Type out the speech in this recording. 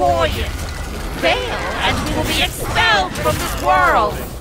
destroy it. Fail, and we will be expelled from this world.